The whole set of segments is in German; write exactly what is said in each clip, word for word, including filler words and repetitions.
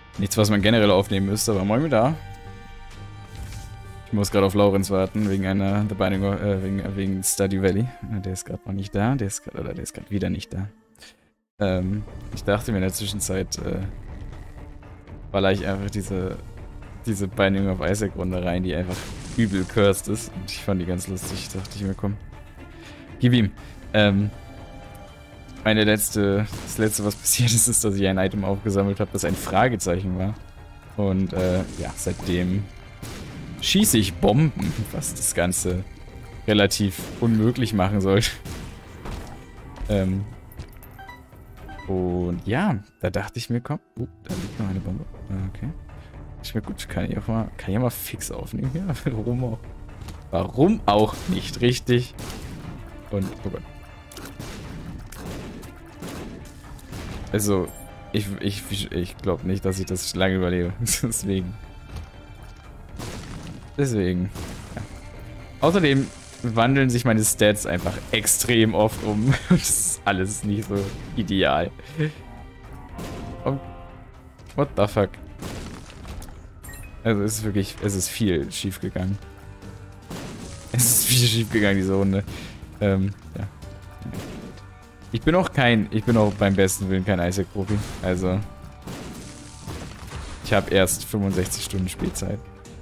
Nichts, was man generell aufnehmen müsste, aber moin mit da. Ich muss gerade auf Laurenz warten, wegen einer, The Binding of, äh, wegen, wegen Stardew Valley. Der ist gerade noch nicht da, der ist gerade, oder der ist gerade wieder nicht da. Ähm, ich dachte mir in der Zwischenzeit, äh, baller ich einfach diese, diese Binding of Isaac Runde rein, die einfach übel cursed ist. Und ich fand die ganz lustig, dachte ich mir, komm. Gib ihm. Ähm, meine letzte, das letzte, was passiert ist, ist, dass ich ein Item aufgesammelt habe, das ein Fragezeichen war. Und, äh, ja, seitdem schieße ich Bomben, was das Ganze relativ unmöglich machen sollte. ähm, und ja, da dachte ich mir, komm, uh, da liegt noch eine Bombe. Okay. Ich mir, gut, kann ich auch mal, kann ich ja mal fix aufnehmen hier. Warum auch? Warum auch nicht, richtig? Und, oh Gott. Also, ich, ich, ich glaube nicht, dass ich das lange überlebe. Deswegen. Deswegen. Ja. Außerdem wandeln sich meine Stats einfach extrem oft um. Das ist alles nicht so ideal. Oh. What the fuck? Also es ist wirklich, es ist viel schief gegangen. Es ist viel schief gegangen, diese Runde. Ähm, ja. Ich bin auch kein, ich bin auch beim besten Willen kein Isaac-Profi. Also, ich habe erst fünfundsechzig Stunden Spielzeit.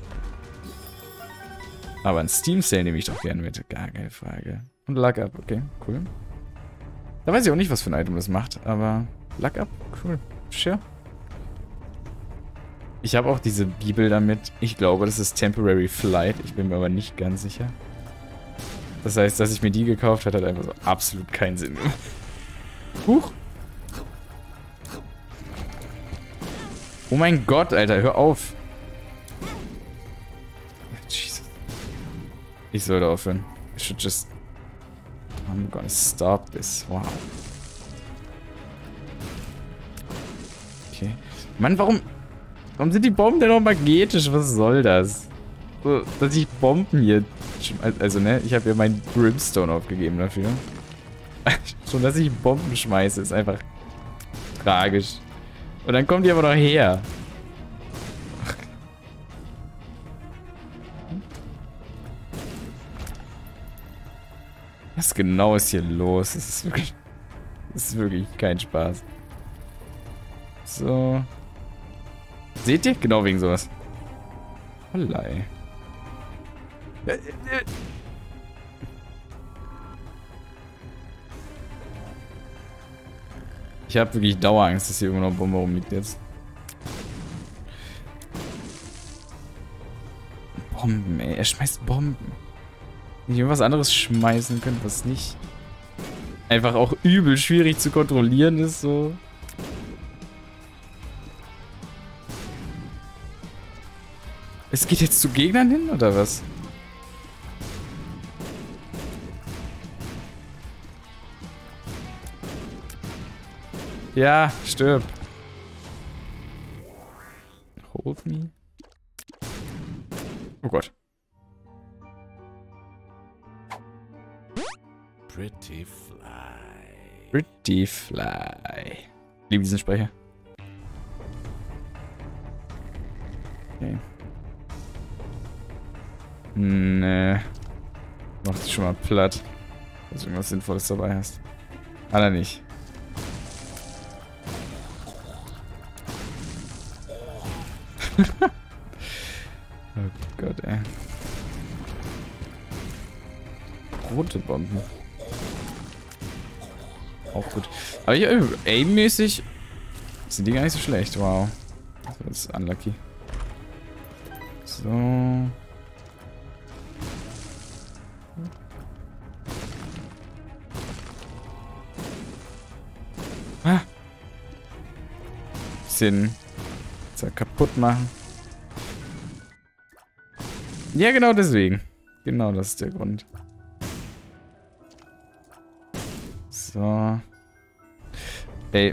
Aber ein Steam-Sale nehme ich doch gerne mit. Gar keine Frage. Und Luck Up, okay, cool. Da weiß ich auch nicht, was für ein Item das macht, aber Luck Up, cool. Sure. Ich habe auch diese Bibel damit. Ich glaube, das ist Temporary Flight. Ich bin mir aber nicht ganz sicher. Das heißt, dass ich mir die gekauft habe, hat einfach so absolut keinen Sinn. Huch. Oh mein Gott, Alter, hör auf. Jesus. Ich sollte aufhören. I should just... I'm gonna stop this. Wow. Okay. Mann, warum... Warum sind die Bomben denn noch magnetisch? Was soll das? So, dass ich Bomben hier... Also, ne? Ich habe ja meinen Brimstone aufgegeben dafür. Schon, dass ich Bomben schmeiße, ist einfach tragisch. Und dann kommen die aber noch her. Was genau ist hier los? Das ist wirklich... Das ist wirklich kein Spaß. So... Seht ihr? Genau wegen sowas. Hollei. Ich habe wirklich Dauerangst, dass hier irgendwo noch eine Bombe rumliegt jetzt. Bomben, ey. Er schmeißt Bomben. Wenn ich irgendwas anderes schmeißen könnte, was nicht einfach auch übel schwierig zu kontrollieren ist, so. Es geht jetzt zu Gegnern hin, oder was? Ja, stirb. Hold me. Oh Gott. Pretty Fly. Pretty Fly. Ich liebe diesen Sprecher. Okay. Nee. Mach dich schon mal platt. Dass du irgendwas Sinnvolles dabei hast. Aller nicht. Oh Gott, ey. Rote Bomben. Auch gut. Aber hier, aim-mäßig sind die gar nicht so schlecht. Wow. Das ist unlucky. So. Ah. Bisschen kaputt machen. Ja, genau deswegen. Genau, das ist der Grund. So. Ey.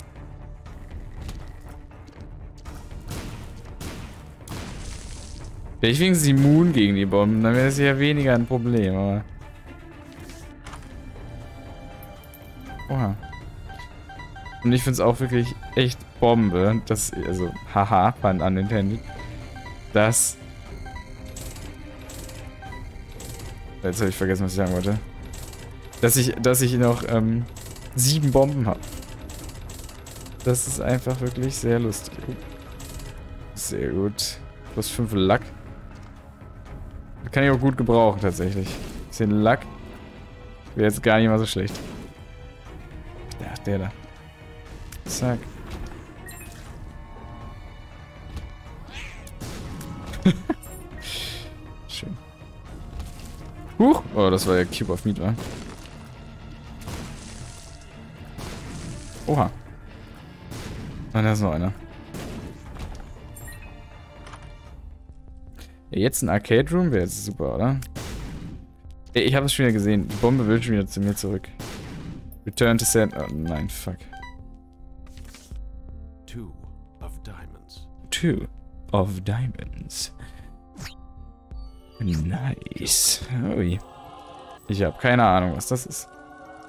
Wäre ich wenigstens immun gegen die Bomben, dann wäre es ja weniger ein Problem, aber... Oha. Und ich finde es auch wirklich echt Bombe, dass, also, haha, fun unintended, dass... Jetzt habe ich vergessen, was ich sagen wollte. Dass ich, dass ich noch ähm, sieben Bomben habe. Das ist einfach wirklich sehr lustig. Sehr gut. Plus fünf Lack. Das kann ich auch gut gebrauchen, tatsächlich. Bisschen Lack. Wäre jetzt gar nicht mal so schlecht. Ach, der da. Zack. Schön. Huch! Oh, das war ja Cube of Meat, wa? Oha. Ah, da ist noch einer. Ja, jetzt ein Arcade Room wäre jetzt super, oder? Ey, ich habe es schon wieder gesehen. Die Bombe will schon wieder zu mir zurück. Return to Sand. Oh nein, fuck. Two of diamonds. Two of diamonds. Nice. Ui. Ich habe keine Ahnung, was das ist.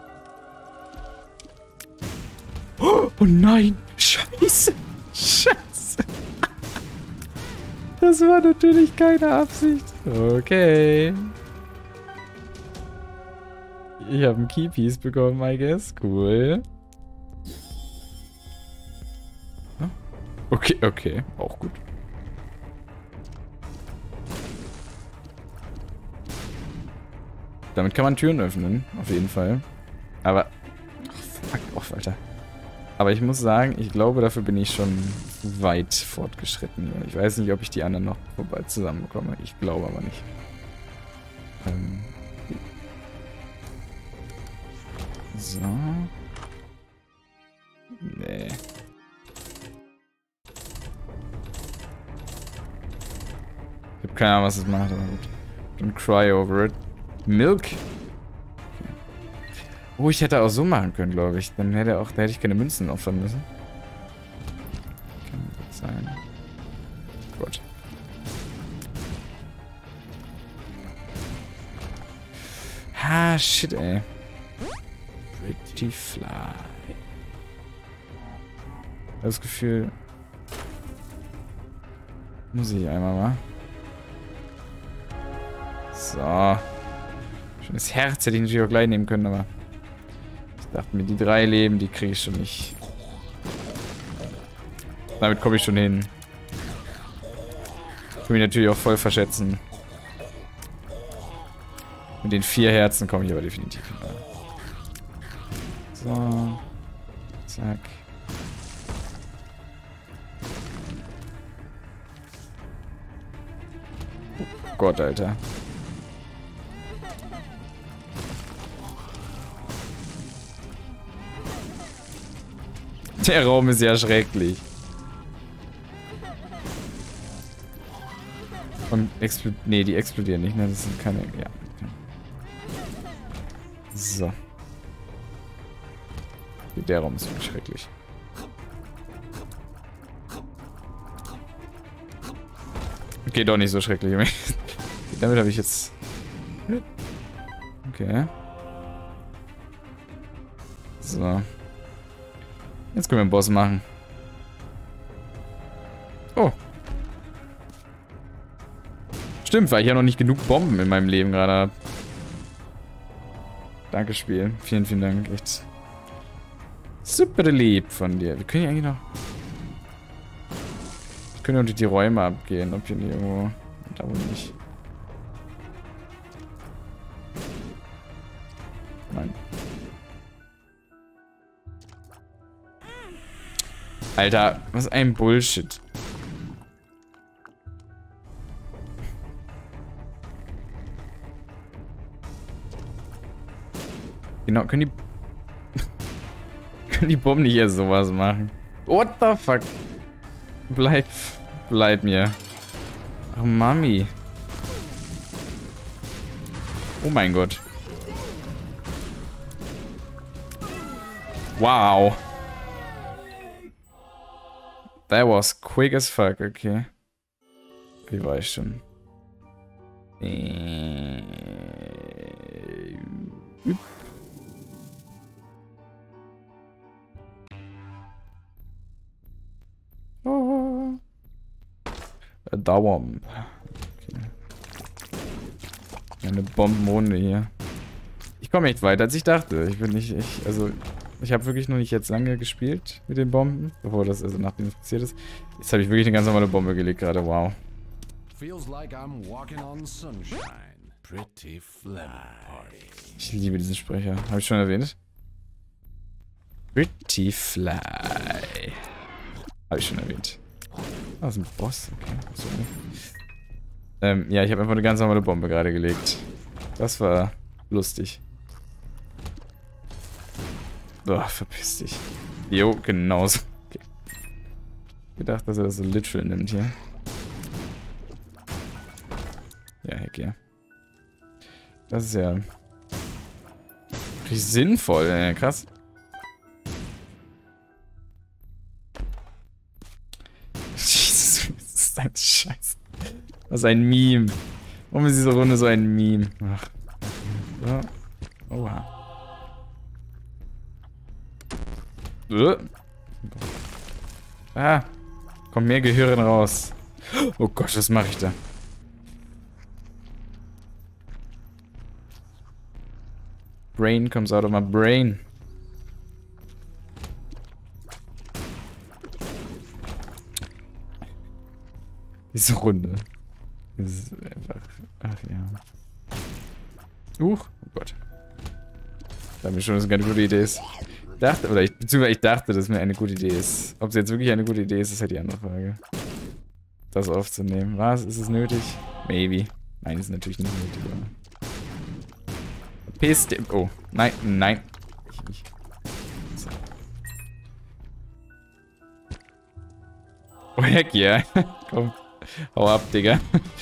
Oh nein! Scheiße! Scheiße! Das war natürlich keine Absicht. Okay. Ich habe einen Keypiece bekommen, I guess. Cool. Okay, okay. Auch gut. Damit kann man Türen öffnen, auf jeden Fall. Aber... Ach, fuck off, Alter. Aber ich muss sagen, ich glaube, dafür bin ich schon weit fortgeschritten. Ich weiß nicht, ob ich die anderen noch vorbei zusammenbekomme. Ich glaube aber nicht. Ähm... So. Nee. Ich habe keine Ahnung, was das macht, aber gut. Don't cry over it. Milk? Okay. Oh, ich hätte auch so machen können, glaube ich. Dann hätte auch, da hätte ich keine Münzen opfern müssen. Kann gut sein. Gut. Ah, shit, ey. Pretty fly. Das Gefühl... Muss ich einmal mal. So. Schönes Herz hätte ich natürlich auch gleich nehmen können, aber... Ich dachte mir, die drei Leben, die kriege ich schon nicht. Damit komme ich schon hin. Ich kann mich natürlich auch voll verschätzen. Mit den vier Herzen komme ich aber definitiv hin. So. Zack. Oh Gott, Alter. Der Raum ist ja schrecklich. Und explodieren. Nee, die explodieren nicht, ne? Das sind keine. Ja. So. Der Raum ist wirklich schrecklich. Okay, doch nicht so schrecklich. Damit habe ich jetzt... Okay. So. Jetzt können wir einen Boss machen. Oh. Stimmt, weil ich ja noch nicht genug Bomben in meinem Leben gerade habe. Danke, Spiel. Vielen, vielen Dank. Echt super lieb von dir. Wir können ja eigentlich noch... Wir können ja durch die Räume abgehen, ob hier nicht irgendwo... Da wohl nicht. Nein. Alter, was ein Bullshit. Genau, können die... können die Bomben nicht erst sowas machen? What the fuck? Bleib... Bleib mir. Ach, Mami. Oh mein Gott. Wow. That was quick as fuck, okay. Wie war ich schon? Äh... Dauern. Okay. Eine Bombenrunde hier. Ich komme echt weiter, als ich dachte. Ich bin nicht, ich, also, ich habe wirklich noch nicht jetzt lange gespielt mit den Bomben, bevor das, also nachdem es passiert ist. Jetzt habe ich wirklich eine ganz normale Bombe gelegt gerade, wow. Feels like I'm walking on sunshine. Pretty fly. Ich liebe diesen Sprecher. Habe ich schon erwähnt? Pretty Fly. Habe ich schon erwähnt. Ah, das ist ein Boss. Okay. So. Ähm, ja, ich habe einfach eine ganz normale Bombe gerade gelegt. Das war lustig. Boah, verpiss dich. Jo, genauso. Okay. Ich gedacht, dass er das so literal nimmt hier. Ja, heck ja. Das ist ja richtig sinnvoll, ey. Krass. Jesus, was ist ein Scheiß. Was ein Meme. Warum ist diese Runde so ein Meme? Ach. Ja. Oha. Uh. Ah. Kommt mehr Gehirn raus. Oh Gott, was mache ich da? Brain comes out of my brain. Diese Runde. Das ist einfach. Ach ja. Huch. Oh Gott. Ich dachte mir schon, dass es keine gute Idee ist. Ich dachte, oder ich, beziehungsweise ich dachte, dass es mir eine gute Idee ist. Ob es jetzt wirklich eine gute Idee ist, ist halt die andere Frage. Das aufzunehmen. Was? Ist es nötig? Maybe. Nein, ist natürlich nicht nötig, aber. Piss dem. Oh. Nein, nein. Ich, ich. So. Oh, heck yeah. Komm. Hau ab, Digga.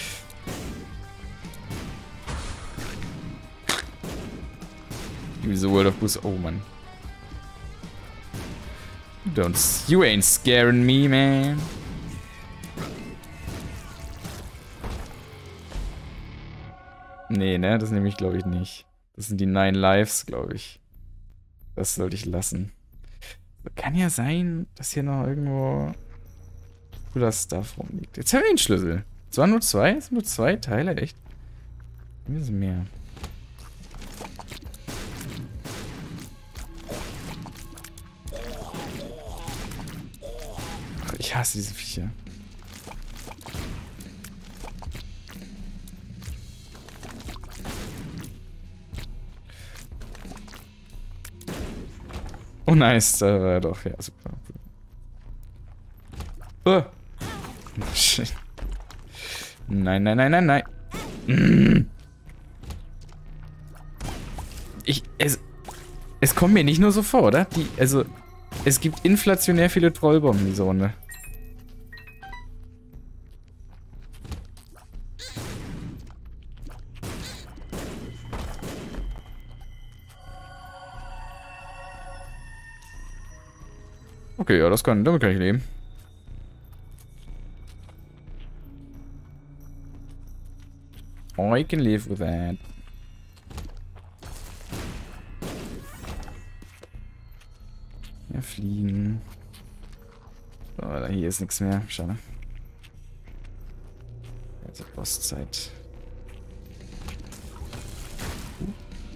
Diese World of Boost. Oh, Mann. Don't. You ain't scaring me, man. Nee, ne? Das nehme ich, glaube ich, nicht. Das sind die Nine Lives, glaube ich. Das sollte ich lassen. Kann ja sein, dass hier noch irgendwo cooler Stuff rumliegt. Jetzt haben wir den Schlüssel. Es waren nur zwei? Es sind nur zwei Teile, echt? Mir ist mehr. Ach, ich hasse diese Viecher. Oh nice, da war er doch, ja, super. Oh. Oh shit. Nein, nein, nein, nein, nein. Mm. Ich, es, es kommt mir nicht nur so vor, oder? Die, also, es gibt inflationär viele Trollbomben in dieser Runde. Okay, ja, das kann, damit kann ich leben. I can live with that. Ja, fliegen. Oh, hier ist nichts mehr. Schade. Also Bosszeit. Uh.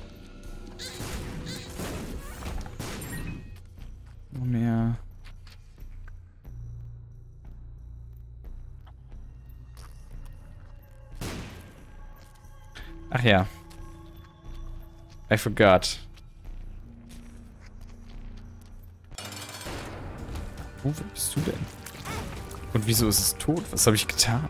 Noch mehr. Ach ja. I forgot. Wo bist du denn? Und wieso ist es tot? Was habe ich getan?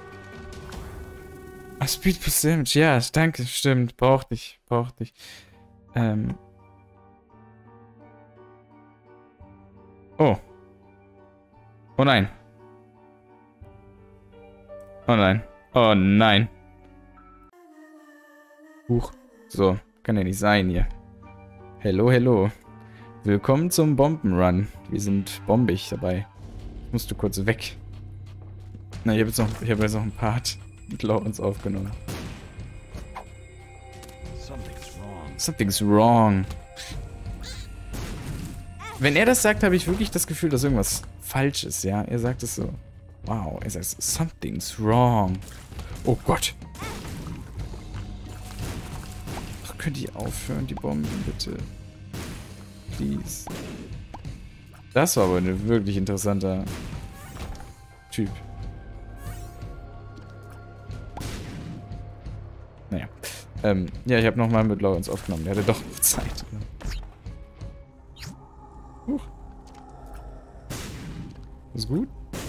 Ah, Speed plus Damage. Ja, danke. Stimmt. Braucht nicht. Braucht nicht. Ähm. Oh. Oh nein. Oh nein. Oh nein. Huch. So, kann ja nicht sein hier. Hello, hello. Willkommen zum Bombenrun. Wir sind bombig dabei. Musst du kurz weg. Na, ich habe jetzt noch, ich habe jetzt noch einen Part mit Lawrence aufgenommen. Something's wrong. Something's wrong. Wenn er das sagt, habe ich wirklich das Gefühl, dass irgendwas falsch ist, ja? Er sagt es so. Wow, er sagt, something's wrong. Oh Gott. Ach, könnt ihr aufhören, die Bomben, bitte? Please. Das war aber ein wirklich interessanter Typ. Naja. Ähm, ja, ich habe nochmal mit Lawrence aufgenommen. Der hatte doch noch Zeit. Huch. Ist gut?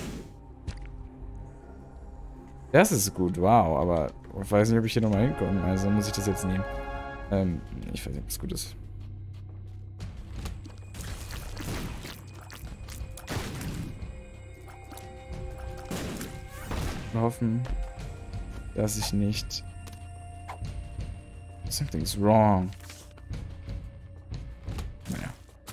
Das ist gut, wow, aber ich weiß nicht, ob ich hier nochmal hinkomme. Also muss ich das jetzt nehmen. Ähm, ich weiß nicht, ob es gut ist. Wir hoffen, dass ich nicht... Something's wrong. Naja.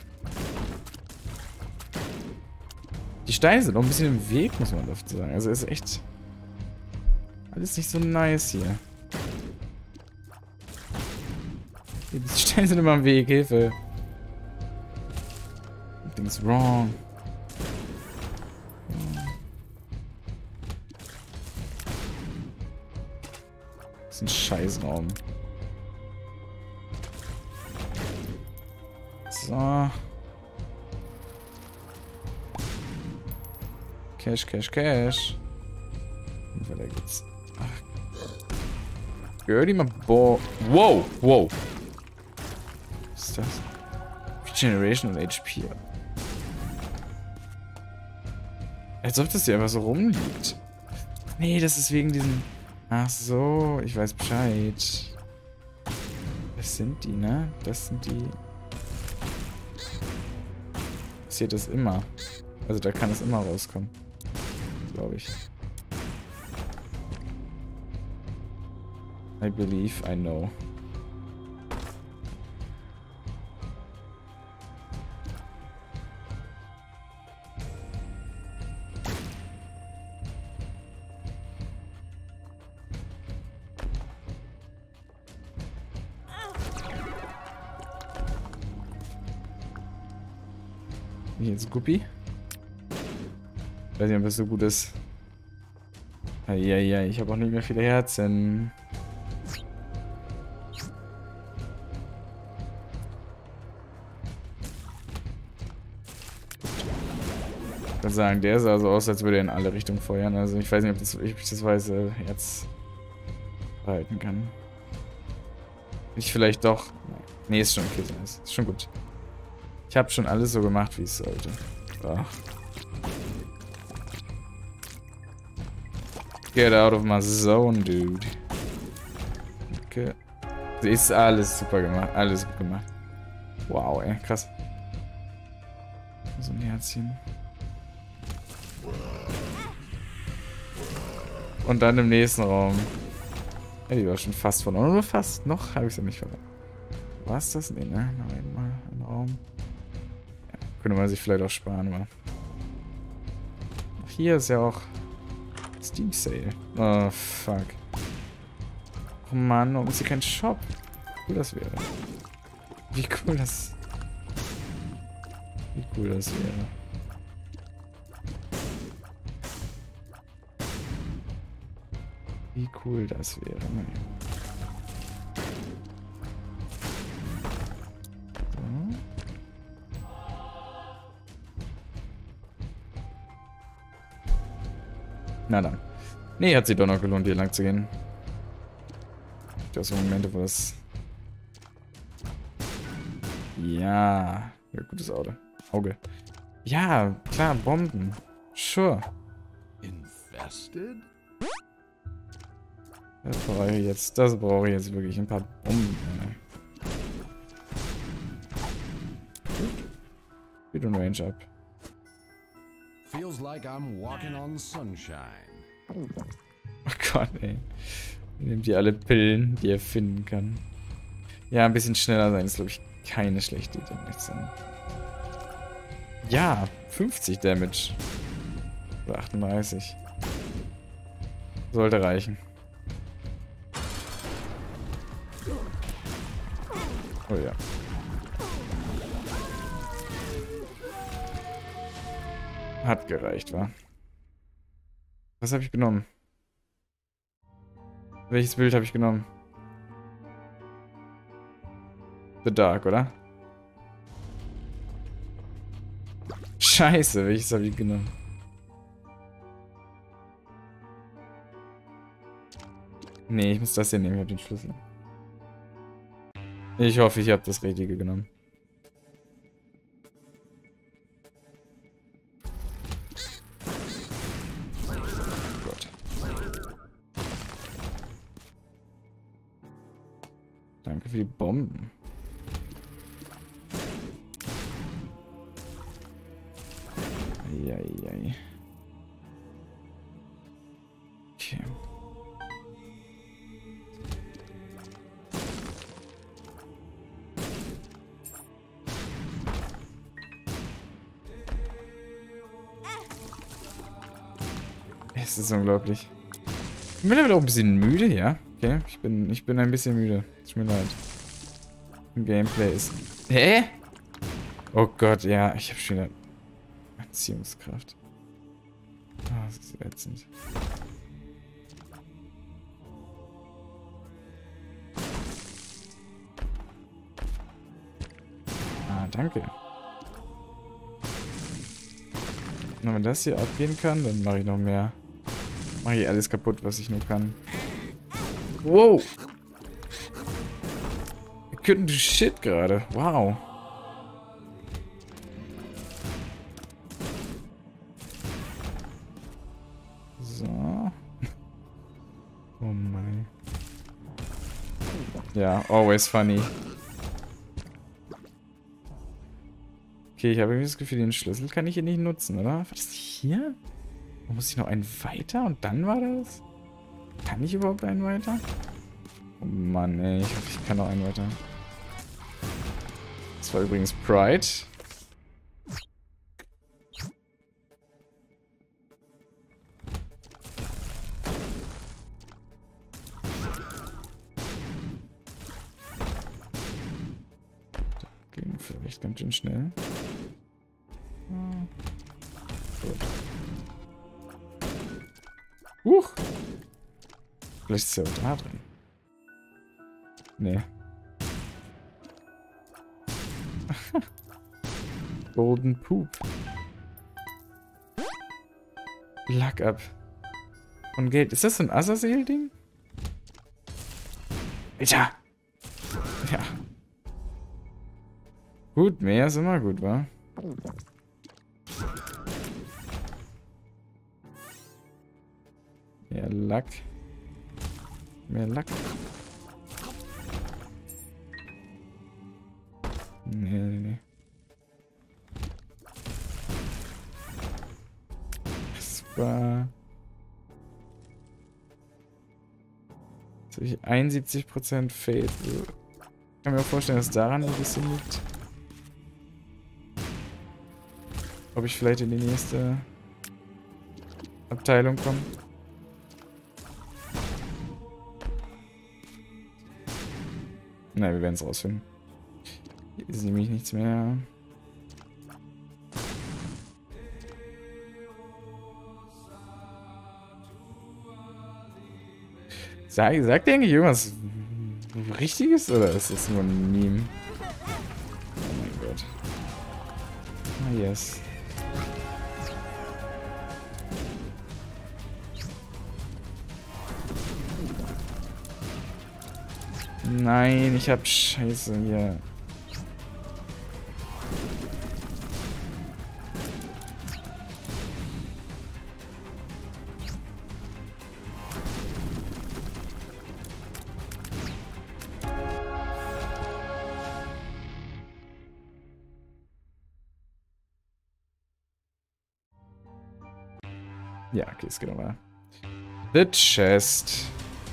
Die Steine sind auch ein bisschen im Weg, muss man oft sagen. Also ist echt... Alles nicht so nice hier. Die Steine sind immer im Weg, Hilfe. Something's wrong. Das ist ein Scheißraum. So. Cash, Cash, Cash. Und weiter geht's. Ach. Dirty my boy. Wow, wow. Was ist das? Regeneration und H P. Als ob das hier einfach so rumliegt. Nee, das ist wegen diesem... Ach so, ich weiß Bescheid. Das sind die, ne? Das sind die... Passiert das immer. Also da kann es immer rauskommen. Glaube ich. I believe I know. Jetzt Guppi. Ich weiß nicht, ob das so gut ist. Eieiei, ich habe auch nicht mehr viele Herzen. Ich würde sagen, der sah so aus, als würde er in alle Richtungen feuern. Also ich weiß nicht, ob, das, ob ich das weiße Herz behalten kann. Ich vielleicht doch. Nee, ist schon okay. Ist schon gut. Ich habe schon alles so gemacht, wie es sollte. Ach. Get out of my zone, dude. Okay. Ist alles super gemacht. Alles gut gemacht. Wow, ey. Krass. So ein Herzchen. Und dann im nächsten Raum. Ja, die war schon fast verloren. Nur fast. Noch habe ich sie nicht verloren. War es das? Nee, ne? Noch einmal ein Raum. Könnte man sich vielleicht auch sparen, aber... Ach, hier ist ja auch... Steam Sale. Oh, fuck. Oh Mann, warum ist hier kein Shop? Wie cool das wäre. Wie cool das... Wie cool das wäre. Wie cool das wäre. Naja. Na dann. Nee, hat sich doch noch gelohnt, hier lang zu gehen. Das sind Momente, wo das... Ja. Ja, gutes Auge. Auge. Ja, klar, Bomben. Sure. Infested? Das brauche ich jetzt. Das brauche ich jetzt wirklich. Ein paar Bomben. Speed und Range up. Feels like I'm walking on sunshine. Oh Gott, ey. Nehmt ihr alle Pillen, die er finden kann. Ja, ein bisschen schneller sein ist, glaube ich, keine schlechte Idee. Ja, fünfzig Damage. Oder achtunddreißig. Sollte reichen. Oh ja. Hat gereicht, wa? Was habe ich genommen? Welches Bild habe ich genommen? The Dark, oder? Scheiße, welches habe ich genommen? Nee, ich muss das hier nehmen, ich habe den Schlüssel. Ich hoffe, ich habe das Richtige genommen. Gott. Danke für die Bomben. Eieiei. Okay. Es ist unglaublich. Ich bin mittlerweile auch ein bisschen müde, ja. Okay, ich bin, ich bin ein bisschen müde. Tut mir leid. Im Gameplay ist... Hä? Oh Gott, ja. Ich habe schon wieder... Anziehungskraft. Ah, das ist ätzend. Ah, danke. Und wenn das hier abgehen kann, dann mache ich noch mehr. Mache ich alles kaputt, was ich nur kann. Wow! I couldn't do shit gerade. Wow. So. Oh mein. Ja, always funny. Okay, ich habe irgendwie das Gefühl, den Schlüssel kann ich hier nicht nutzen, oder? War das hier? Wo muss ich noch einen weiter und dann war das? Kann ich überhaupt einen weiter? Oh Mann, ey. Ich hoffe, ich kann noch einen weiter. Das war übrigens Pride. Ging vielleicht ganz schön schnell. Hm. Gut. Huch! Vielleicht ist ja auch da drin. Nee. Golden Poop. Luck up. Und Geld. Ist das so ein Azazel-Ding? Alter! Ja. Gut, mehr ist immer gut, wa? Mehr Lack. Mehr Lack. Nee, nee, nee. Das war... Jetzt habe ich einundsiebzig Prozent Fade. Ich kann mir auch vorstellen, dass daran ein bisschen liegt. Ob ich vielleicht in die nächste Abteilung komme. Na, wir werden es rausfinden. Hier ist nämlich nichts mehr. Sag, sagt der eigentlich irgendwas Richtiges oder ist das nur ein Meme? Oh mein Gott. Ah, yes. Nein, ich hab Scheiße hier. Ja, okay, es geht nochmal. The Chest.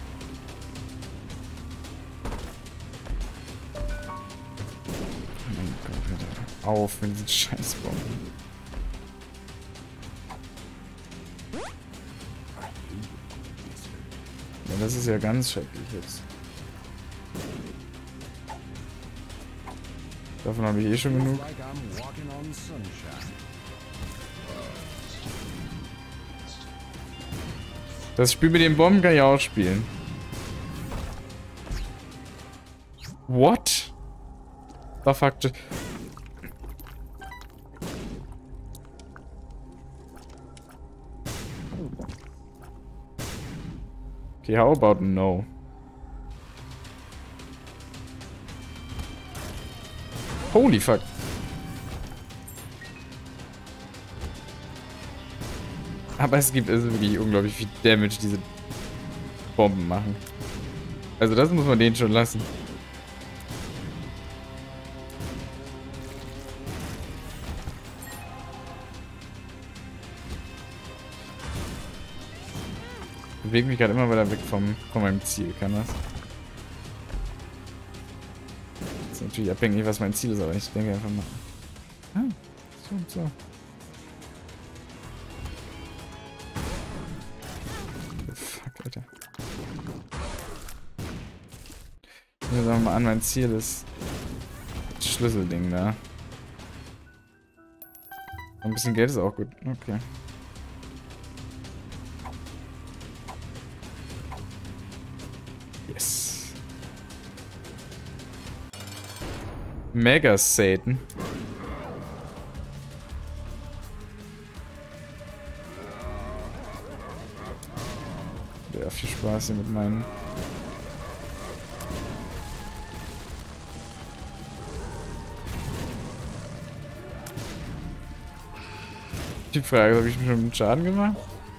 Auf mit diesen Scheißbomben. Ja, das ist ja ganz schrecklich jetzt. Davon habe ich eh schon genug. Das Spiel mit den Bomben kann ich auch spielen. What? Da fuck. Okay, how about no? Holy fuck. Aber es gibt also wirklich unglaublich viel Damage, diese Bomben machen. Also das muss man denen schon lassen. Ich bewege mich gerade immer weiter weg vom, von meinem Ziel, kann das? Das ist natürlich abhängig, was mein Ziel ist, aber ich denke einfach mal. Ah, so und so. Fuck, Alter. Hier sagen wir mal an, mein Ziel ist das Schlüsselding da. Ein bisschen Geld ist auch gut. Okay. Yes. Mega Satan. Ja, viel Spaß hier mit meinen. Die Frage, habe ich mir schon Schaden gemacht?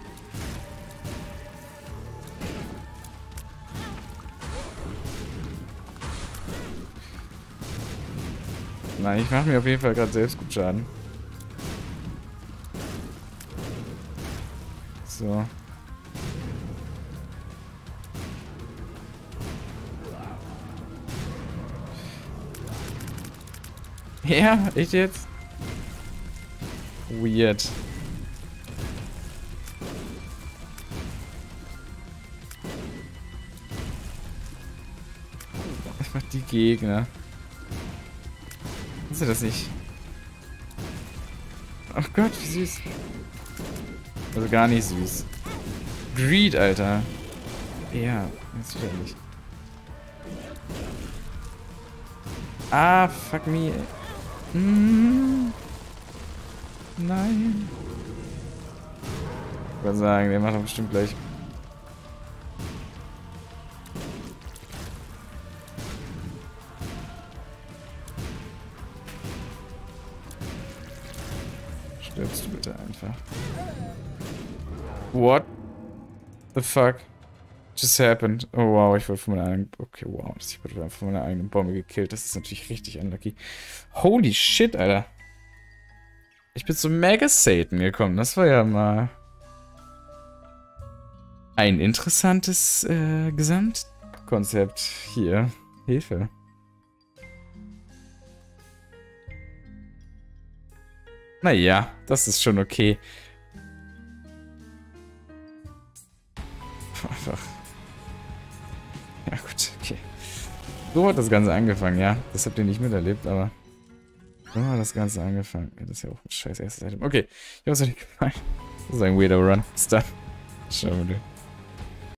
Nein, ich mache mir auf jeden Fall gerade selbst gut Schaden. So. Ja, echt jetzt? Weird. Einfach die Gegner. Kannst du das nicht? Oh Gott, wie süß. Also gar nicht süß. Greed, Alter. Ja, jetzt wieder nicht. Ah, fuck me. Mm. Nein. Ich würde sagen, der macht doch bestimmt gleich. Stirbst du bitte einfach. What the fuck just happened? Oh wow, ich wurde von meiner eigenen... Okay, wow, ich wurde von meiner eigenen Bombe gekillt. Das ist natürlich richtig unlucky. Holy shit, Alter. Ich bin zu Mega Satan gekommen. Das war ja mal ein interessantes äh, Gesamtkonzept hier. Hilfe. Naja, das ist schon okay. Einfach. Ja gut, okay. So hat das Ganze angefangen, ja. Das habt ihr nicht miterlebt, aber... So hat das Ganze angefangen. Ja, das ist ja auch ein scheiß erstes Item. Okay, ich hoffe, es hat euch gefallen. Das ist ein weirder Run. Bis dann. Ciao,